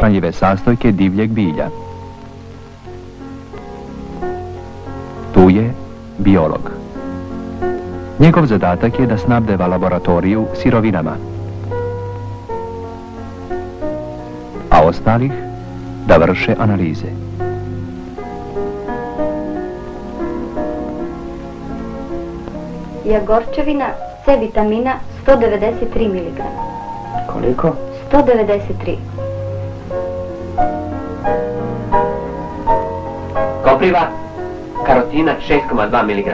nehranjive sastojke divljeg bilja. Tu je biolog. Njegov zadatak je da snabdeva laboratoriju sirovinama, a ostalih da vrše analize. Jagorčevina, C vitamina 193 mg. Koliko? 193. Kopriva, karotina 6,2 mg.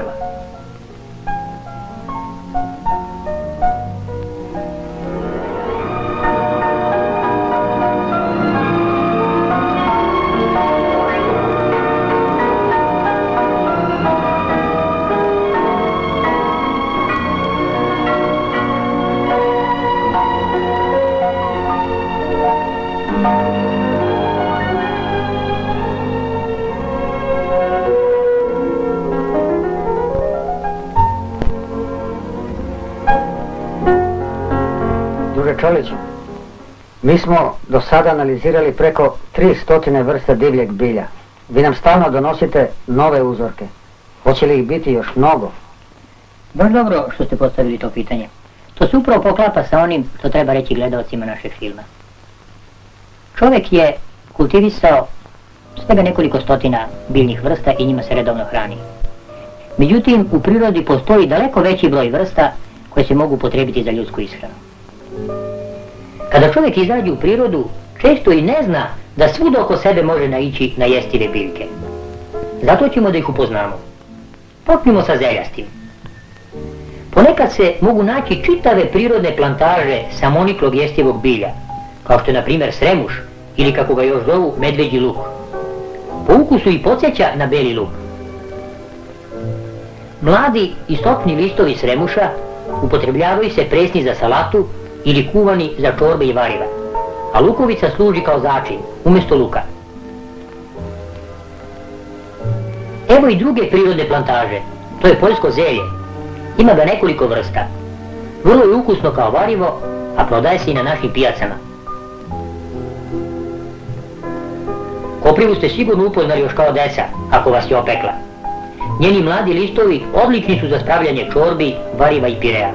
Čoliću, mi smo do sada analizirali preko 300 vrsta divljeg bilja. Vi nam stalno donosite nove uzorke. Hoće li ih biti još mnogo? Baš dobro što ste postavili to pitanje. To se upravo poklapa sa onim što treba reći gledaocima našeg filma. Čovjek je kultivisao svega nekoliko stotina biljnih vrsta i njima se redovno hrani. Međutim, u prirodi postoji daleko veći broj vrsta koje se mogu upotrijebiti za ljudsku ishranu. Kada čovjek izađe u prirodu, često i ne zna da svud oko sebe može naići na jestive biljke. Zato ćemo da ih upoznamo. Počnimo sa zeljastim. Ponekad se mogu naći čitave prirodne plantaže samoniklog jestivog bilja, kao što je na primjer sremuš ili kako ga još zovu medveđi luk. Po ukusu i podsjeća na beli luk. Mladi i sopni listovi sremuša upotrebljavaju se presni za salatu ili kuvani za čorbe i variva, a lukovica služi kao začin, umjesto luka. Evo i druge prirodne plantaže, to je poljsko zelje. Ima ga nekoliko vrsta. Vrlo je ukusno kao varivo, a prodaje se i na našim pijacama. Koprivu ste sigurno upoznali još kao deca, ako vas je opekla. Njeni mladi listovi odlični su za spravljanje čorbi, variva i pirea.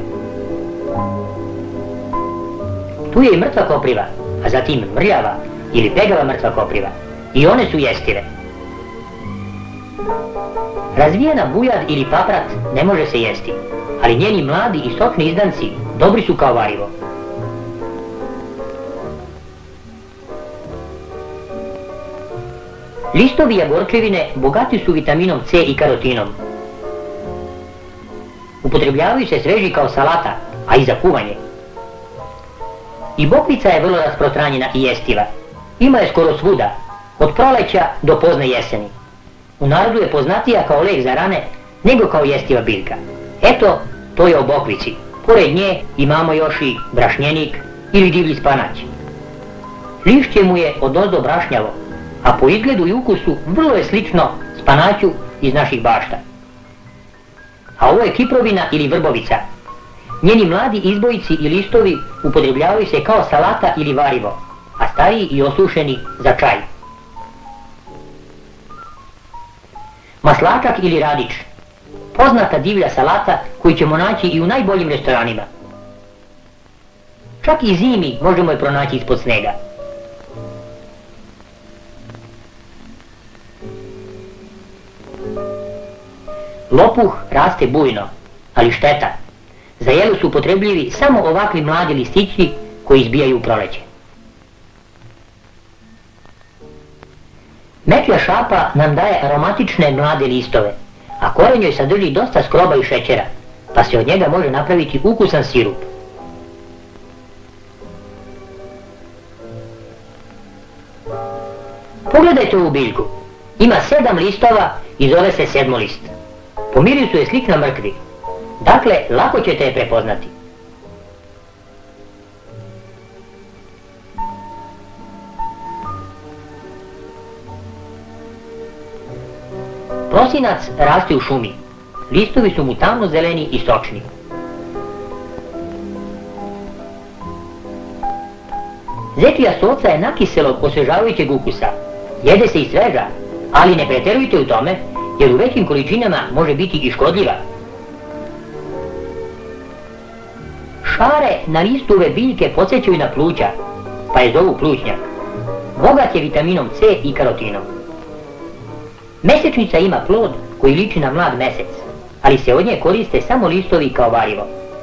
Tu je i mrtva kopriva, a zatim mrljava ili pegava mrtva kopriva. I one su jestive. Razvijena bujad ili paprat ne može se jesti, ali njeni mladi i sokni izdanci dobri su kao varivo. Listovi jagorčevine bogati su vitaminom C i karotinom. Upotrebljavaju se sveži kao salata, a i za kuvanje. I bokvica je vrlo rasprostranjena i jestiva. Ima je skoro svuda, od proleća do pozne jeseni. U narodu je poznatija kao lek za rane, nego kao jestiva biljka. Eto, to je o bokvici. Pored nje imamo još i brašnjenik ili divlji spanać. Lišće mu je odozdo brašnjavo, a po izgledu i ukusu vrlo je slično spanaću iz naših bašta. A ovo je kiprovina ili vrbovica. Njeni mladi izbojici i listovi upotrebljavaju se kao salata ili varivo, a stariji i osušeni za čaj. Maslačak ili radič. Poznata divlja salata koju ćemo naći i u najboljim restoranima. Čak i zimi možemo je pronaći ispod snega. Lopuh raste bujno, ali šteta. Za jelo su upotrebljivi samo ovakvi mladi listići koji izbijaju u proleće. Metlja šapa nam daje aromatične mlade listove, a koren joj sadrži dosta skroba i šećera, pa se od njega može napraviti ukusan sirup. Pogledajte ovu biljku. Ima 7 listova i zove se sedmolist. Po mirisu je slična mrkvi. Dakle, lako ćete je prepoznati. Prosinac raste u šumi. Listovi su mu tamno zeleni i sočni. Zečija soca je nakiselog osvežavajućeg ukusa. Jede se i sveža, ali ne preterujte u tome, jer u većim količinama može biti i škodljiva. Šare na listu ove biljke podsjećaju na pluća, pa je zovu plućnjak. Bogat je vitaminom C i karotinom. Mesečnica ima plod koji liči na mlad mesec, ali se od nje koriste samo listovi kao varivo.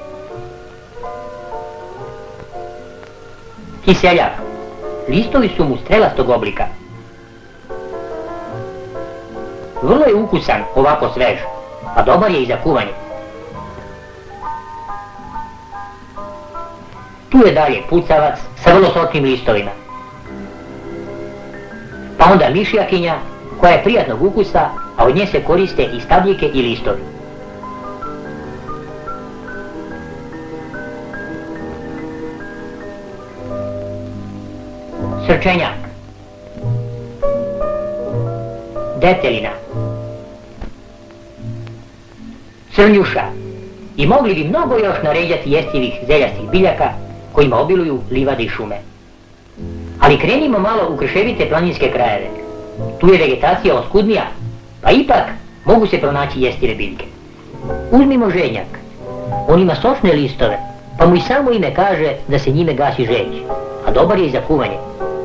Kiseljak. Listovi su mu strelastog oblika. Vrlo je ukusan, ovako svež, a dobar je i za kuvanje. Tu je dalje pucavac sa vrlo sotnim listovima. Pa onda mišljakinja, koja je prijatnog ukusa, a od nje se koriste i stabljike i listovi. Srčenjak. Detelina. Crnjuša. I mogli bi mnogo još naređati jestivih zeljastih biljaka kojima obiluju livade i šume. Ali krenimo malo u krševite planinske krajeve. Tu je vegetacija oskudnija, pa ipak mogu se pronaći jestive biljke. Uzmimo ženjak. On ima sočne listove, pa mu i samo ime kaže da se njime gasi žeđ, a dobar je i za kuvanje.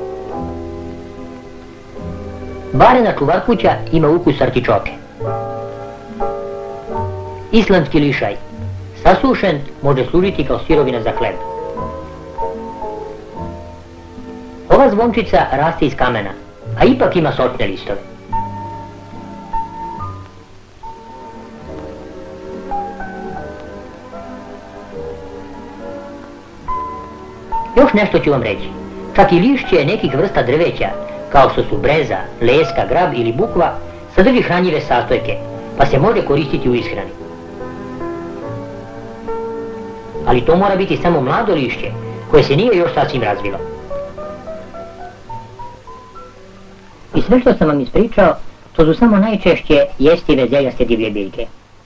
Barena čuvarkuća ima ukus artičoke. Islandski lišaj. Sasušen može služiti kao sirovina za hleb. Ova zvončica raste iz kamena, a ipak ima sočne listove. Još nešto ću vam reći. Čak i lišće nekih vrsta drveća, kao što su breza, leska, grab ili bukva, sadrži hranjive sastojke, pa se može koristiti u ishrani. Ali to mora biti samo mlado lišće, koje se nije još sasvim razvilo. I sve što sam vam ispričao, to su samo najčešće jestive zeljaste divlje biljke.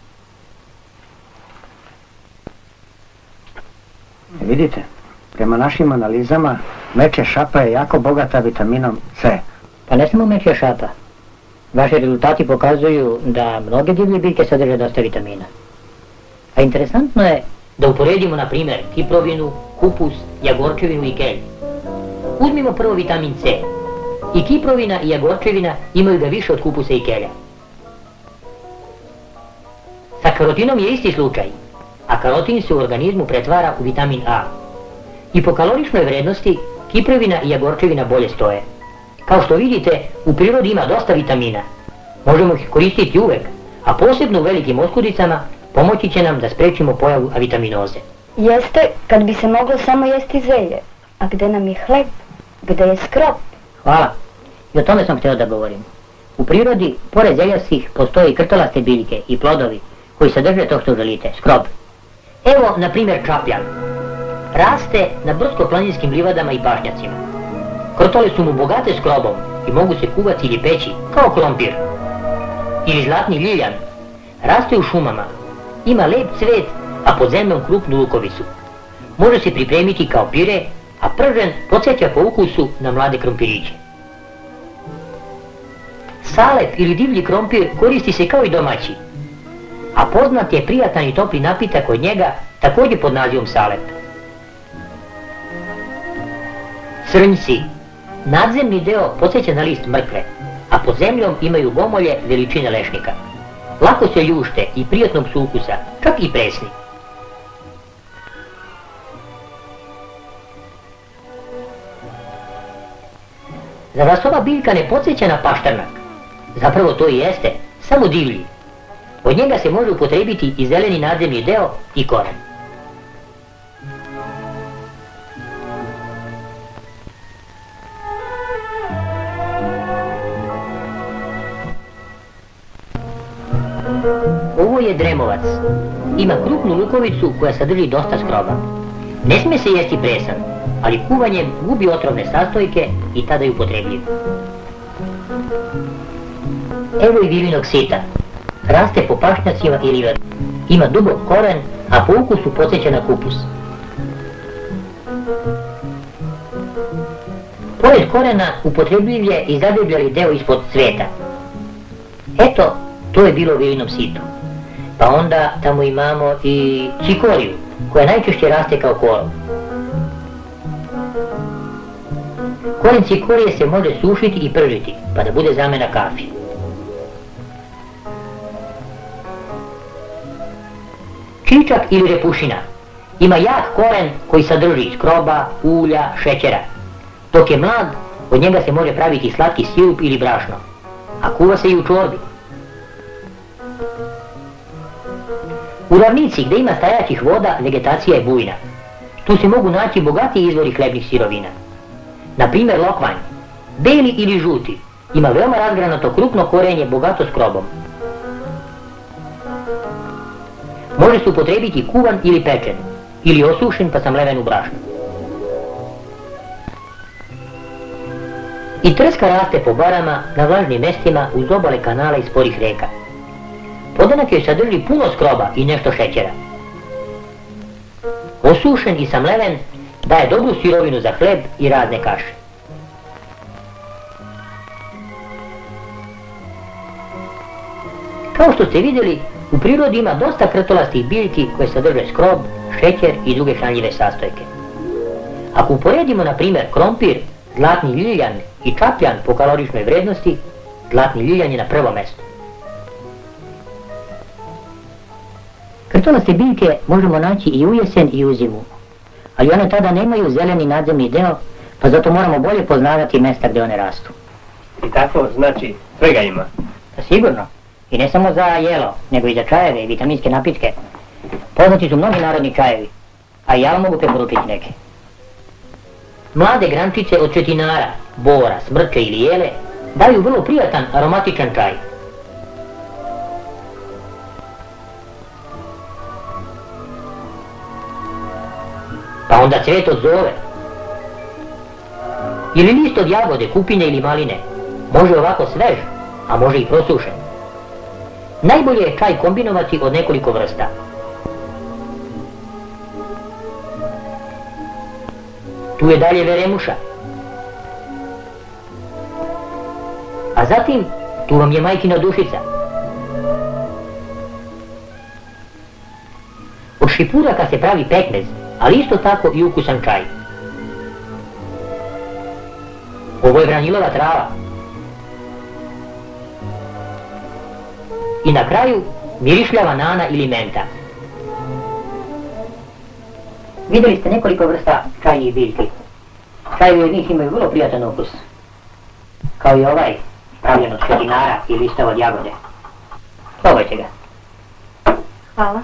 Vidite, prema našim analizama, meče šapa je jako bogata vitaminom C. Pa ne samo meče šapa. Vaši rezultati pokazuju da mnoge divlje biljke sadrže dosta vitamina. A interesantno je da uporedimo, na primjer, kiprovinu, kupus, jagorčevinu i kelj. Uzmimo prvo vitamin C. I kiprovina i jagorčevina imaju ga više od kupusa i kelja. Sa karotinom je isti slučaj, a karotin se u organizmu pretvara u vitamin A. I po kaloričnoj vrednosti kiprovina i jagorčevina bolje stoje. Kao što vidite, u prirodi ima dosta vitamina. Možemo ih koristiti uvek, a posebno u velikim oskudicama pomoći će nam da sprečimo pojavu avitaminoze. Jeste kad bi se moglo samo jesti zelje. A gde nam je hleb? Gde je skrop? Hvala. I o tome sam htio da govorim. U prirodi, pored zeljastih, postoje i krtolaste biljke i plodovi koji sadrže to što želite, skrob. Evo, na primjer, čapljan. Raste na brdsko-planinskim livadama i pašnjacima. Krtole su mu bogate skrobom i mogu se kuvati ili peći, kao krompir. Ili zlatni ljiljan. Raste u šumama. Ima lep cvet, a pod zemljom krupnu lukovicu. Može se pripremiti kao pire, a pržen podsjeća po ukusu na mlade krompiriće. Salep ili divlji krompir koristi se kao i domaći, a poznat je prijatan i topli napitak od njega također pod nazivom salep. Crnjci. Nadzemni deo podsjeća na list mrkve, a pod zemljom imaju gomolje veličine lešnika. Lako se ljušte i prijatnog su ukusa, čak i presni. Zar vas ova biljka ne podsjeća na paštrnak? Zapravo to i jeste, samo divlji. Od njega se može upotrebiti i zeleni nadzemni deo i koren. Ovo je dremovac. Ima krupnu lukovicu koja sadrži dosta skroba. Ne smije se jesti presan, ali kuvanjem gubi otrovne sastojke i tada je upotrebljiv. Evo i vivinog sita. Raste po pašnjacima i livadama. Ima dubok koren, a po ukusu podsjeća na kupus. Pored korena upotrebljiv je i zadebljali deo ispod cveta. Eto, to je bilo u vilinom situ. Pa onda tamo imamo i cikoriju, koja najčešće raste kao korov. Koren cikorije se može sušiti i pržiti, pa da bude zamena kafi. Čičak ili repušina ima jak koren koji sadrži skroba, ulja, šećera. Dok je mlad, od njega se može praviti slatki sirup ili brašno, a kuva se i u čorbi. U ravnici gdje ima stajaćih voda, vegetacija je bujna. Tu se mogu naći bogati izvori hlebnih sirovina. Na primjer lokvanj, beli ili žuti, ima veoma razgranato krupno korenje bogato skrobom. Može se upotrebiti kuvan ili pečen, ili osušen pa samleven u brašnu. I trska raste po barama, na vlažnim mestima, uz obale kanala i sporih reka. Podanak joj sadrži puno skroba i nešto šećera. Osušen i samleven daje dobru sirovinu za hleb i razne kaše. Kao što ste vidjeli, u prirodi ima dosta krtolastih biljki koje sadrže skrob, šećer i druge hranljive sastojke. Ako uporedimo na primjer krompir, zlatni ljiljan i čapljan po kaloričnoj vrednosti, zlatni ljiljan je na prvom mjestu. Krtolaste biljke možemo naći i u jesen i u zimu, ali one tada nemaju zeleni nadzemni deo, pa zato moramo bolje poznavati mjesta gdje one rastu. I tako, znači, svega ima. Pa sigurno. I ne samo za jelo, nego i za čajeve i vitaminske napitke. Poznati su mnogi narodni čajevi, a ja vam mogu preporučiti neke. Mlade grančice od četinara, bora, smrče ili jele daju vrlo prijatan aromatičan čaj. Pa onda cvet od zove. Ili list od jagode, kupine ili maline. Može ovako svež, a može i prosušen. Najbolje je čaj kombinovati od nekoliko vrsta. Tu je dalje veremuša. A zatim, tu vam je majkina dušica. Od šipuraka se pravi pekmez, ali isto tako i ukusan čaj. Ovo je vranilova trava. I na kraju, mirišljava nana ili menta. Vidjeli ste nekoliko vrsta čajnih biljki. Čajevi od njih imaju vrlo prijatan okus. Kao i ovaj, pravljen od četinara i lista od jagode. Probajte ga. Hvala.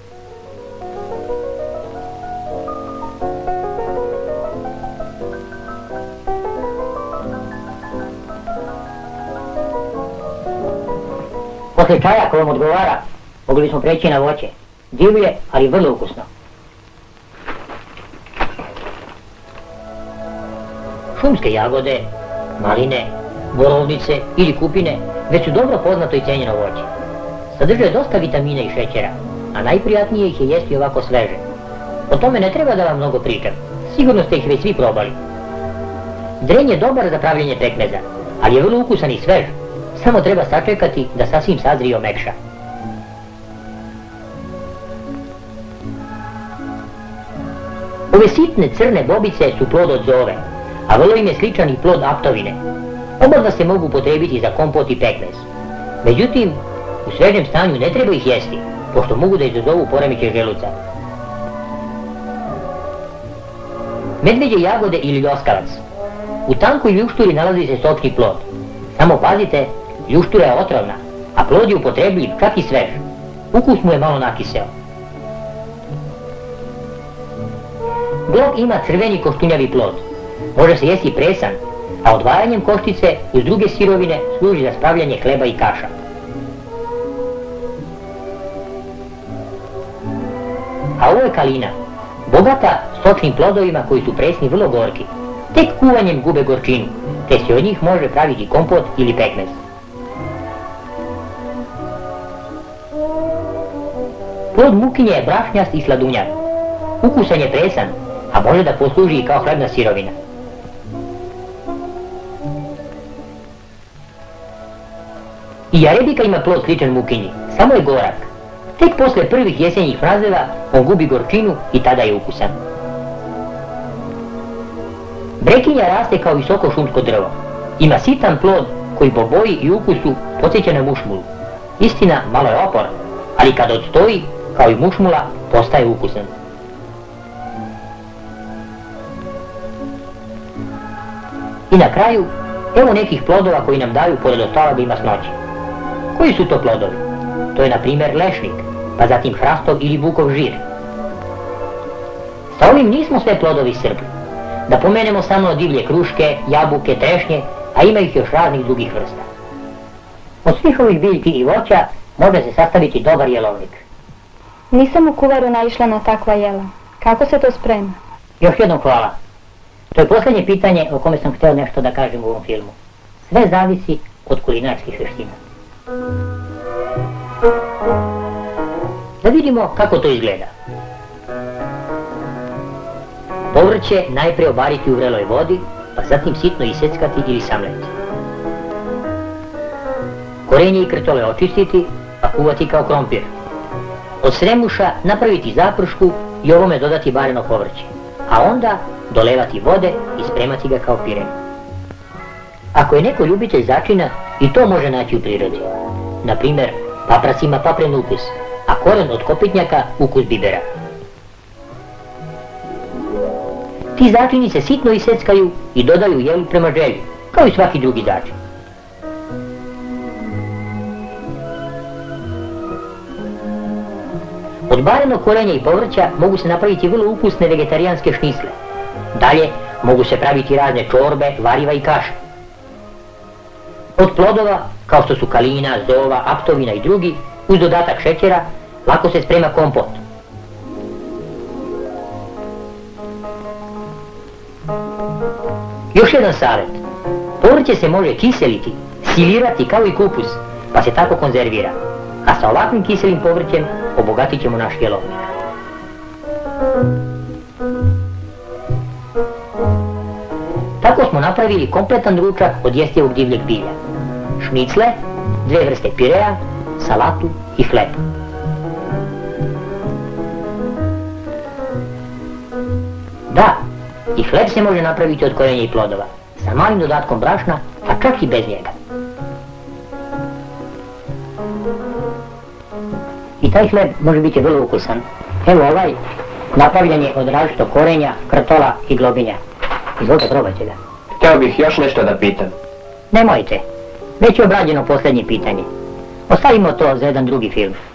Posle čaja, ako vam odgovara, mogli smo preći na voće. Divlje, ali vrlo ukusno. Šumske jagode, maline, borovnice ili kupine već su dobro poznato i cijenjeno voće. Sadrže dosta vitamina i šećera, a najprijatnije ih je jesti ovako sveže. O tome ne treba da vam mnogo pričam, sigurno ste ih već svi probali. Dren je dobar za pravljenje pekmeza, ali je vrlo ukusan i svež. Samo treba sačekati da sasvim sazri i omekša. Ove sitne crne bobice su plod od zove, a vrlo im je sličan i plod aptovine. Oba se mogu upotrebiti za kompot i pekmez. Međutim, u svežem stanju ne treba ih jesti, pošto mogu da izazovu poremećaj želuca. Medveđe jagode ili ljoskavac. U tankoj ljušturi nalazi se sočni plod. Samo pazite, ljuštura je otrovna, a plod je upotrebljiv čak i svež. Ukus mu je malo nakiseo. Glog ima crveni koštunjavi plod. Može se jesti presan, a odvajanjem koštice uz druge sirovine služi za spravljanje hleba i kaša. A ovo je kalina, bogata sočnim plodovima koji su presni vrlo gorki. Tek kuvanjem gube gorčinu, te se od njih može praviti kompot ili pekmez. Plod mukinje je brašnjast i sladunjav. Ukusan je presan, a može da posluži i kao hlebna sirovina. I jarebika ima plod sličan mukinji, samo je gorak. Tek posle prvih jesenjih mrazeva on gubi gorčinu i tada je ukusan. Brekinja raste kao visoko šumsko drvo. Ima sitan plod koji po boji i ukusu podsjeća na mušmulu. Istina, malo je opor, ali kad odstoji, kao i mušmula, postaje ukusan. I na kraju, evo nekih plodova koji nam daju pored ostaloga i masnoće. Koji su to plodovi? To je na primjer lešnik, pa zatim hrastov ili bukov žir. Sa ovim nismo sve plodovi iscrpli. Da pomenemo samo divlje kruške, jabuke, trešnje, a ima ih još raznih drugih vrsta. Od svih ovih biljki i voća može se sastaviti dobar jelovnik. Nisam u kuvaru naišla na takva jela. Kako se to sprema? Još jednom hvala. To je posljednje pitanje o kome sam htio nešto da kažem u ovom filmu. Sve zavisi od kulinarskih vještina. Da vidimo kako to izgleda. Povrće najprije obariti u vreloj vodi, pa zatim sitno iseckati ili samleti. Korenje i krtole očistiti, pa kuvati kao krompir. Od sremuša napraviti zapršku i ovome dodati bareno povrće, a onda dolevati vode i spremati ga kao pire. Ako je neko ljubitelj začina, i to može naći u prirodi. Na primjer, paprac ima papren ukus, a koren od kopitnjaka ukus bibera. Ti začini se sitno iseckaju i dodaju jelu prema želji, kao i svaki drugi začin. Od barenog korenja i povrća mogu se napraviti vrlo ukusne vegetarijanske šnicle. Dalje mogu se praviti razne čorbe, variva i kaše. Od plodova, kao što su kalina, zova, aptovina i drugi, uz dodatak šećera, lako se sprema kompot. Još jedan savjet. Povrće se može kiseliti, silirati kao i kupus, pa se tako konzervira. A sa ovakvim kiselim povrćem obogatit ćemo naš jelovnik. Tako smo napravili kompletan ručak od jestivog divljeg bilja. Šnicle, 2 vrste pirea, salatu i hleb. Da, i hleb se može napraviti od korenja i plodova, sa malim dodatkom brašna, a čak i bez njega. I taj hleb može biti vrlo ukusan. Evo ovaj, napravljen je od različitog korenja, krtola i globinja. Izvolite, probajte ga. Htio bih još nešto da pitam. Nemojte, već je obrađeno posljednje pitanje. Ostavimo to za jedan drugi film.